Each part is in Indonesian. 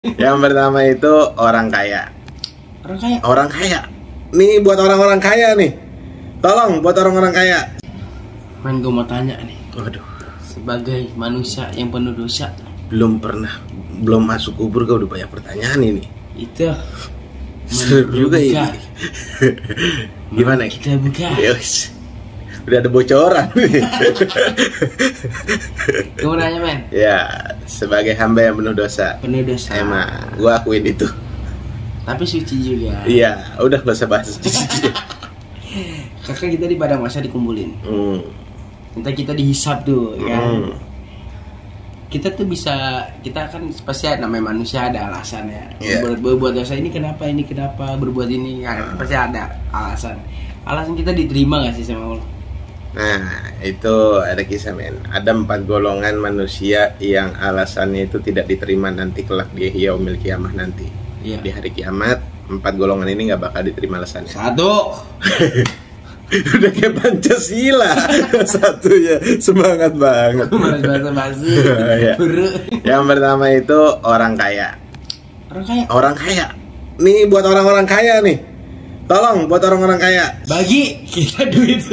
Yang pertama itu orang kaya. Orang kaya. Orang kaya. Nih buat orang-orang kaya nih. Tolong buat orang-orang kaya. Man, gue mau tanya nih. Waduh, Sebagai manusia yang penuh dosa, belum masuk kubur kau udah banyak pertanyaan ini. itu Seru juga ini. Gimana? Kita buka. Yos. Udah ada bocoran. Gue mau nanya, men. Ya, sebagai hamba yang penuh dosa. Penuh dosa. Emang, gua akuin itu. Tapi suci juga. Iya, udah gak usah bahas itu. Kakak kita di padang masa dikumpulin. Kita dihisap tuh, kan. Kita tuh bisa, kita kan pasti ada, namanya manusia ada alasan ya. Yeah. Berbuat dosa ini kenapa, berbuat ini ya, pasti ada alasan. Alasan kita diterima gak sih sama Allah? Nah, itu ada kisah, men. Ada 4 golongan manusia yang alasannya itu tidak diterima nanti kelak di yaumil kiamah nanti. Iya. Di hari kiamat, 4 golongan ini nggak bakal diterima alasannya. 1. Udah kayak Pancasila. Satunya semangat banget. Basa-basi. Iya. Yang pertama itu orang kaya. Orang kaya. Orang kaya. Nih buat orang-orang kaya nih. Tolong buat orang-orang kaya. Bagi kita duit.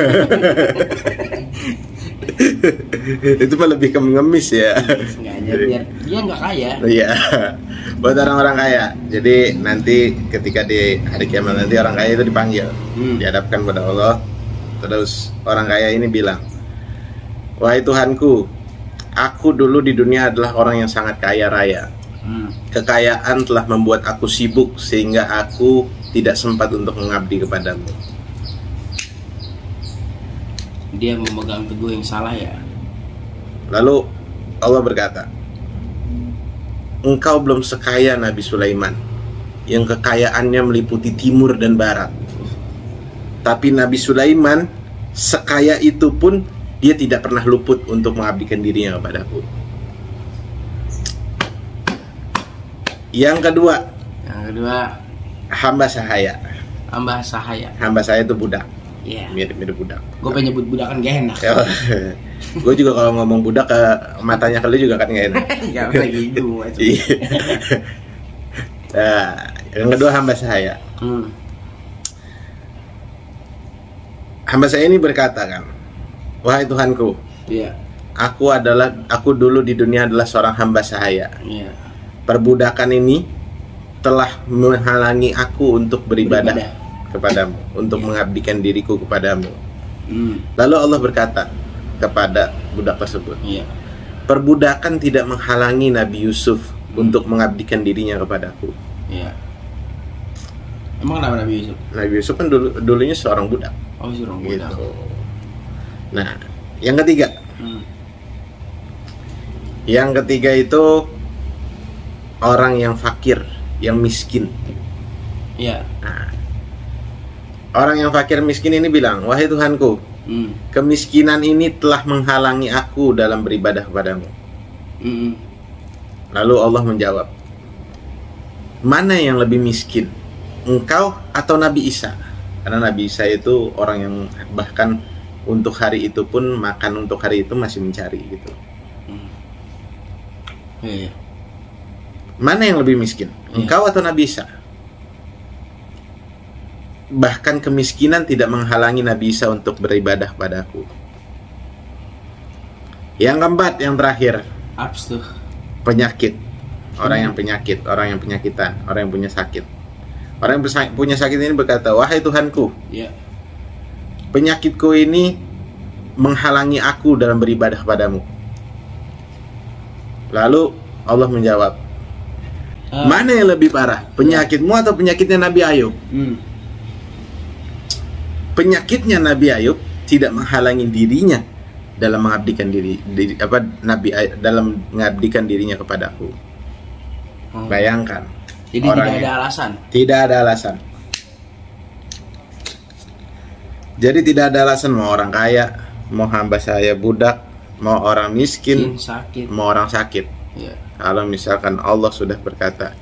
Itu mah lebih ke mengemis ya. Sengaja biar dia nggak kaya. Iya. Buat orang-orang kaya. Jadi nanti ketika di hari kiamat nanti orang kaya itu dipanggil, dihadapkan pada Allah. Terus orang kaya ini bilang, "Wahai Tuhanku, aku dulu di dunia adalah orang yang sangat kaya raya. Kekayaan telah membuat aku sibuk sehingga aku tidak sempat untuk mengabdi kepadamu." Dia memegang teguh yang salah ya. Lalu Allah berkata, "Engkau belum sekaya Nabi Sulaiman yang kekayaannya meliputi timur dan barat. Tapi Nabi Sulaiman sekaya itu pun dia tidak pernah luput untuk mengabdikan dirinya kepadaku." Yang kedua, hamba sahaya. Hamba sahaya. Hamba saya itu budak. Iya. Mirip-mirip budak. Gue pengen nyebut budak kan gak enak. Gue juga kalau ngomong budak ke matanya ke lu juga kan gak enak. Gak lagi itu. Nah, yang kedua hamba sahaya. Hamba saya ini berkata kan, "Wahai Tuhanku, Iya. aku dulu di dunia adalah seorang hamba sahaya. Iya. Perbudakan ini telah menghalangi aku untuk beribadah kepadamu, untuk mengabdikan diriku kepadamu." Lalu Allah berkata kepada budak tersebut, Iya. "Perbudakan tidak menghalangi Nabi Yusuf untuk mengabdikan dirinya kepadaku." Iya. Emang kenapa Nabi Yusuf? Nabi Yusuf kan dulunya seorang budak. Oh, seorang budak. Gitu. Nah, yang ketiga. Yang ketiga itu orang yang fakir, yang miskin. Iya. Nah, orang yang fakir miskin ini bilang, "Wahai Tuhanku, kemiskinan ini telah menghalangi aku dalam beribadah kepadamu." Lalu Allah menjawab, "Mana yang lebih miskin, engkau atau Nabi Isa?" Karena Nabi Isa itu orang yang bahkan untuk hari itu pun makan untuk hari itu masih mencari gitu. Iya. Mana yang lebih miskin, engkau atau Nabi Isa? Bahkan kemiskinan tidak menghalangi Nabi Isa untuk beribadah padaku. Yang keempat, yang terakhir, Abs tuh. penyakit. Orang yang penyakit, orang yang penyakitan, orang yang punya sakit. Orang yang punya sakit ini berkata, "Wahai Tuhanku, Iya. penyakitku ini menghalangi aku dalam beribadah padamu." Lalu Allah menjawab, "Mana yang lebih parah, penyakitmu atau penyakitnya Nabi Ayub?" Penyakitnya Nabi Ayub tidak menghalangi dirinya dalam mengabdikan dalam mengabdikan dirinya kepadaku. Bayangkan. Jadi tidak ada alasan. Tidak ada alasan. Jadi tidak ada alasan mau orang kaya, mau hamba saya budak, mau orang miskin, sakit, mau orang sakit. Iya. Kalau misalkan Allah sudah berkata,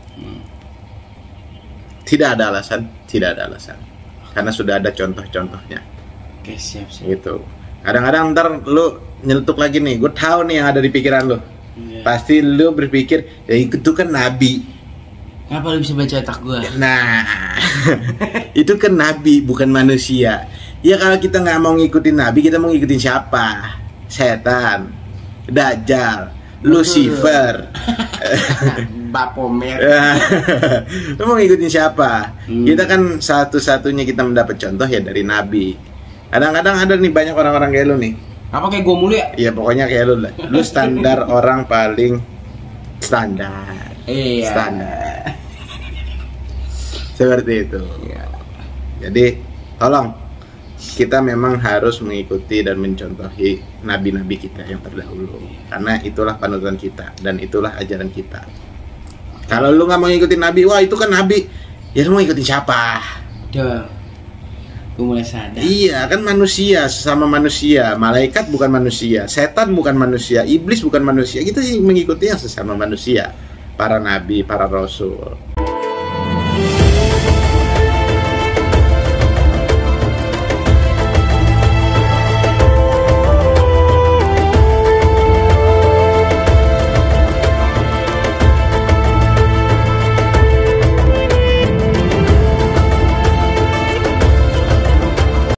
tidak ada alasan, tidak ada alasan. Karena sudah ada contoh-contohnya. Oke, siap. Gitu. Kadang-kadang ntar lu nyeletuk lagi nih, gue tahu nih yang ada di pikiran lu. Pasti lu berpikir ya itu kan nabi. Kenapa lu bisa baca otak gua? Nah, itu kan nabi bukan manusia. Ya kalau kita nggak mau ngikutin nabi, kita mau ngikutin siapa? Setan, Dajjal, Lucifer, Bapomet. Lu mau ngikutin siapa? Kita kan satu-satunya kita mendapat contoh ya dari nabi. Kadang-kadang ada nih banyak orang-orang kayak lu nih. Apa kayak gua mulu ya? Iya pokoknya kayak lu lah. Lu standar orang paling standar. Iya. Standar. Seperti itu. Iya. Jadi tolong kita memang harus mengikuti dan mencontohi nabi-nabi kita yang terdahulu. Karena itulah panutan kita dan itulah ajaran kita. Kalau lu nggak mau ngikutin nabi, wah itu kan nabi. Ya lu mau ngikutin siapa? Duh. Gue mulai sadar. Iya kan manusia, sesama manusia. Malaikat bukan manusia, setan bukan manusia, iblis bukan manusia. Kita sih mengikuti yang sesama manusia, para nabi, para rasul.